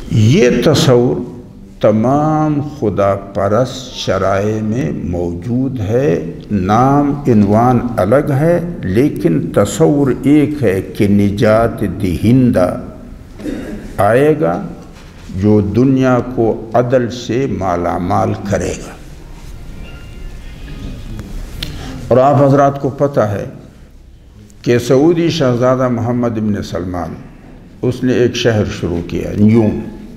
یہ تصور تمام خدا پرست شرائع میں موجود ہے، نام عنوان الگ ہے، لیکن تصور ایک ہے کہ نجات دہندہ آئے گا جو دنیا کو عدل سے مالا مال کرے گا۔ اور آپ حضرات کو پتہ ہے کہ سعودی شہزادہ محمد بن سلمان اس نے ایک شہر شروع کیا، نیوم،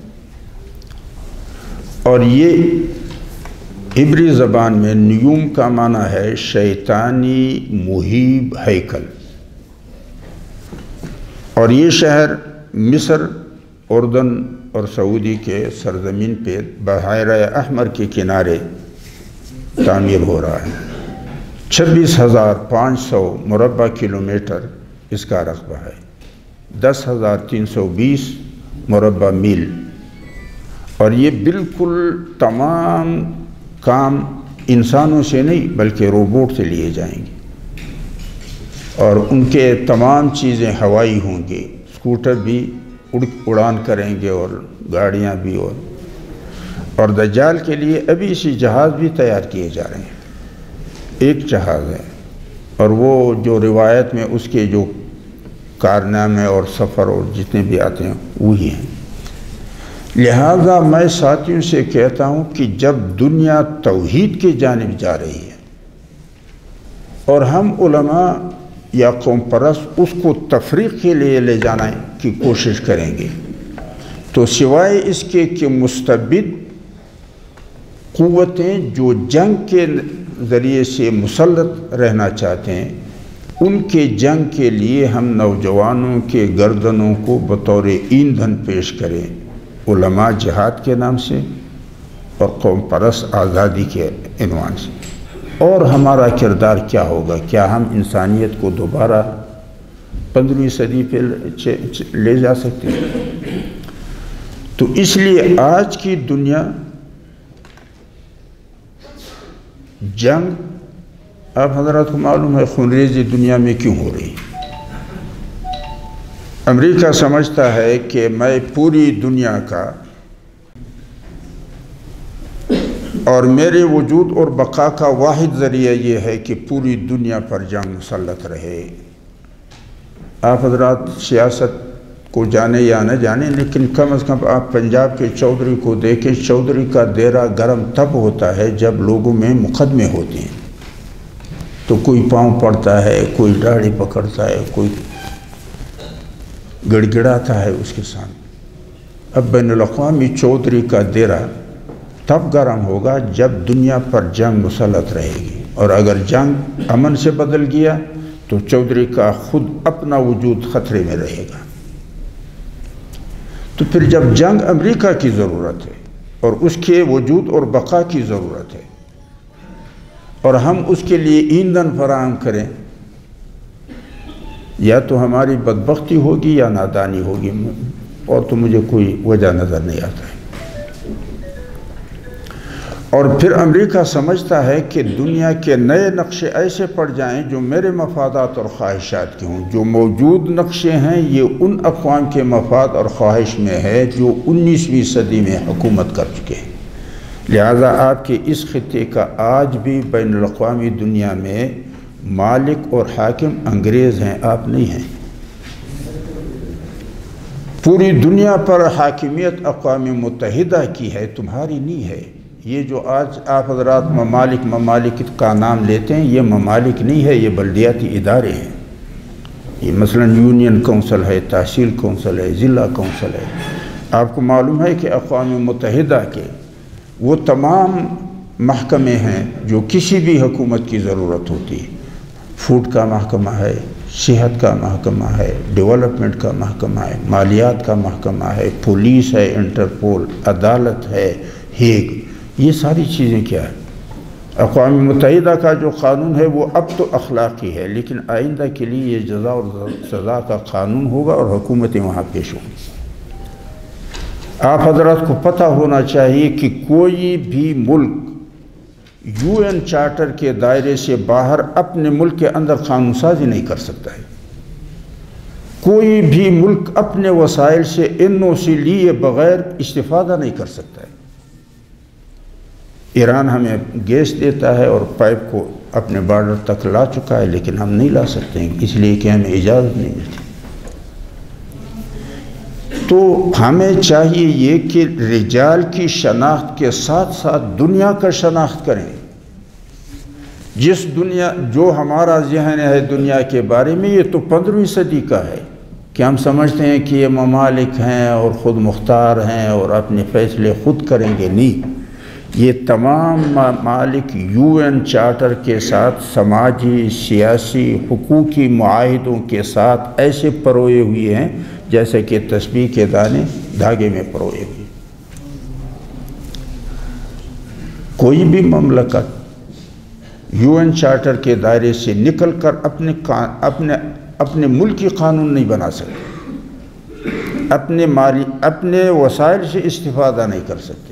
اور یہ عبری زبان میں نیوم کا معنی ہے شیطانی محیب ہیکل، اور یہ شہر مصر، اردن اور سعودی کے سرزمین پہ بحیرہ احمر کے کنارے تعمیر ہو رہا ہے۔ 26,500 مربع کلومیٹر اس کا رقبہ ہے، 10,320 مربع میل، اور یہ بالکل تمام کام انسانوں سے نہیں بلکہ روبوٹ سے لیے جائیں گے، اور ان کے تمام چیزیں ہوائی ہوں گی، اسکوٹر بھی اڑان کریں گے اور گاڑیاں بھی، اور دجال کے لیے ابھی اسی جہاز بھی تیار کیے جا رہے ہیں۔ ایک جہاز ہے، اور وہ جو روایت میں اس کے جو کارنامے اور سفر اور جتنے بھی آتے ہیں وہی ہیں۔ لہذا میں ساتھیوں سے کہتا ہوں کہ جب دنیا توحید کی جانب جا رہی ہے اور ہم علماء یا قوم پرست اس کو تفریق کے لیے لے جانے کی کوشش کریں گے، تو سوائے اس کے کہ مستبد قوتیں جو جنگ کے ذریعے سے مسلط رہنا چاہتے ہیں، ان کے جنگ کے لیے ہم نوجوانوں کے گردنوں کو بطور ایندھن پیش کریں، علماء جہاد کے نام سے اور قوم پرست آزادی کے عنوان سے۔ اور ہمارا کردار کیا ہوگا؟ کیا ہم انسانیت کو دوبارہ 15ویں صدی پہ لے جا سکتے ہیں؟ تو اس لیے آج کی دنیا جنگ، آپ حضرات کو معلوم ہے خونریزی دنیا میں کیوں ہو رہی ہے۔ امریکہ سمجھتا ہے کہ میں پوری دنیا کا اور میرے وجود اور بقا کا واحد ذریعہ یہ ہے کہ پوری دنیا پر جنگ مسلط رہے۔ آپ حضرات سیاست کو جانے یا نہ جانے، لیکن کم از کم آپ پنجاب کے چودھری کو دیکھیں، چودھری کا دیرہ گرم تب ہوتا ہے جب لوگوں میں مقدمے ہوتے ہیں، تو کوئی پاؤں پڑتا ہے، کوئی داڑھی پکڑتا ہے، کوئی گڑ گڑاتا ہے اس کے ساتھ۔ اب بین الاقوامی چودھری کا دیرہ تب گرم ہوگا جب دنیا پر جنگ مسلط رہے گی، اور اگر جنگ امن سے بدل گیا تو چودھری کا خود اپنا وجود خطرے میں رہے گا۔ تو پھر جب جنگ امریکہ کی ضرورت ہے اور اس کے وجود اور بقا کی ضرورت ہے، اور ہم اس کے لیے ایندھن فراہم کریں، یا تو ہماری بدبختی ہوگی یا نادانی ہوگی، اور تو مجھے کوئی وجہ نظر نہیں آتا ہے۔ اور پھر امریکہ سمجھتا ہے کہ دنیا کے نئے نقشے ایسے پڑ جائیں جو میرے مفادات اور خواہشات کے ہوں۔ جو موجود نقشے ہیں یہ ان اقوام کے مفاد اور خواہش میں ہے جو 19ویں صدی میں حکومت کر چکے ہیں۔ لہذا آپ کے اس خطے کا آج بھی بین الاقوامی دنیا میں مالک اور حاکم انگریز ہیں، آپ نہیں ہیں۔ پوری دنیا پر حاکمیت اقوام متحدہ کی ہے، تمہاری نہیں ہے۔ یہ جو آج آپ حضرات ممالک کا نام لیتے ہیں، یہ ممالک نہیں ہے، یہ بلدیاتی ادارے ہیں۔ یہ مثلا یونین کونسل ہے، تحصیل کونسل ہے، ضلع کونسل ہے۔ آپ کو معلوم ہے کہ اقوام متحدہ کے وہ تمام محکمے ہیں جو کسی بھی حکومت کی ضرورت ہوتی ہے۔ فوڈ کا محکمہ ہے، صحت کا محکمہ ہے، ڈیولپمنٹ کا محکمہ ہے، مالیات کا محکمہ ہے، پولیس ہے، انٹرپول، عدالت ہے، ہیگ، یہ ساری چیزیں کیا ہے؟ اقوام متحدہ کا جو قانون ہے وہ اب تو اخلاقی ہے، لیکن آئندہ کے لیے یہ جزا اور سزا کا قانون ہوگا اور حکومتیں وہاں پیش ہوں گی۔ آپ حضرات کو پتہ ہونا چاہیے کہ کوئی بھی ملک UN چارٹر کے دائرے سے باہر اپنے ملک کے اندر قانون سازی نہیں کر سکتا ہے۔ کوئی بھی ملک اپنے وسائل سے انوں سے لیے بغیر استفادہ نہیں کر سکتا ہے۔ ایران ہمیں گیس دیتا ہے اور پائپ کو اپنے بارڈر تک لا چکا ہے، لیکن ہم نہیں لا سکتے ہیں اس لیے کہ ہمیں اجازت نہیں ملتی۔ تو ہمیں چاہیے یہ کہ رجال کی شناخت کے ساتھ ساتھ دنیا کا شناخت کریں۔ جو ہمارا ذہن ہے دنیا کے بارے میں، یہ تو 15ویں صدی کا ہے کہ ہم سمجھتے ہیں کہ یہ ممالک ہیں اور خود مختار ہیں اور اپنے فیصلے خود کریں گے۔ نہیں، یہ تمام ممالک UN چارٹر کے ساتھ سماجی، سیاسی، حقوقی معاہدوں کے ساتھ ایسے پروئے ہوئے ہیں جیسے کہ تسبیح کے دانے دھاگے میں پروئے ہوئے۔ کوئی بھی مملکت UN چارٹر کے دائرے سے نکل کر اپنے ملکی قانون نہیں بنا سکتے، اپنے وسائل سے استفادہ نہیں کر سکتے۔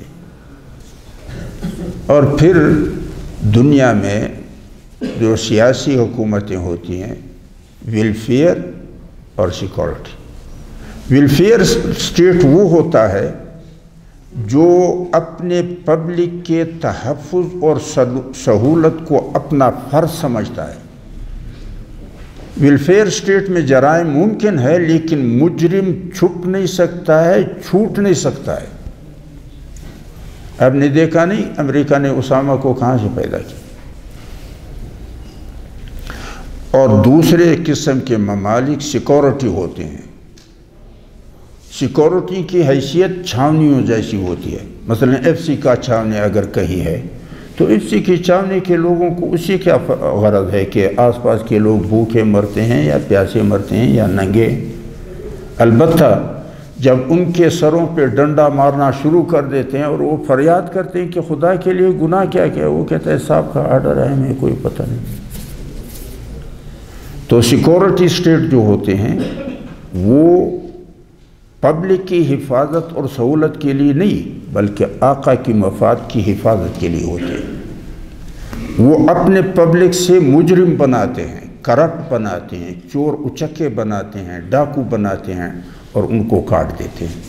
اور پھر دنیا میں جو سیاسی حکومتیں ہوتی ہیں، ویلفیئر اور سیکورٹی۔ ویلفیئر اسٹیٹ وہ ہوتا ہے جو اپنے پبلک کے تحفظ اور سہولت کو اپنا فرض سمجھتا ہے۔ ویلفیئر اسٹیٹ میں جرائم ممکن ہے، لیکن مجرم چھپ نہیں سکتا ہے، چھوٹ نہیں سکتا ہے۔ آپ نے دیکھا نہیں امریکہ نے اسامہ کو کہاں سے پیدا کیا؟ اور دوسرے قسم کے ممالک سیکورٹی ہوتے ہیں۔ سیکورٹی کی حیثیت چھاونیوں جیسی ہوتی ہے۔ مثلا FC کا چھاونے اگر کہیں ہے تو FC کی چھاونے کے لوگوں کو اسی کیا غرض ہے کہ آس پاس کے لوگ بھوکے مرتے ہیں یا پیاسے مرتے ہیں یا ننگے۔ البتہ جب ان کے سروں پہ ڈنڈا مارنا شروع کر دیتے ہیں اور وہ فریاد کرتے ہیں کہ خدا کے لیے گناہ کیا کیا، وہ کہتا ہے صاحب کا آرڈر ہے، ہمیں کوئی پتہ نہیں۔ تو سیکورٹی اسٹیٹ جو ہوتے ہیں وہ پبلک کی حفاظت اور سہولت کے لیے نہیں، بلکہ آقا کی مفاد کی حفاظت کے لیے ہوتے ہیں۔ وہ اپنے پبلک سے مجرم بناتے ہیں، کرپٹ بناتے ہیں، چور اچکے بناتے ہیں، ڈاکو بناتے ہیں اور ان کو کاٹ دیتے ہیں۔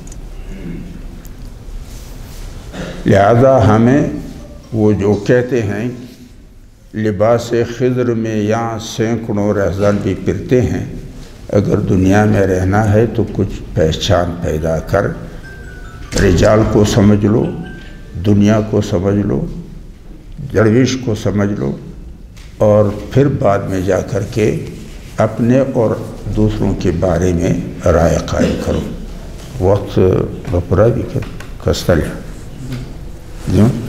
لہذا ہمیں وہ جو کہتے ہیں لباس خضر میں یہاں سینکڑوں رہزن بھی پھرتے ہیں، اگر دنیا میں رہنا ہے تو کچھ پہچان پیدا کر، رجال کو سمجھ لو، دنیا کو سمجھ لو، درویش کو سمجھ لو، اور پھر بعد میں جا کر کے اپنے اور دوسروں کے بارے میں رائے قائم کرو۔ وقت بپورا بھی کر کستل ہے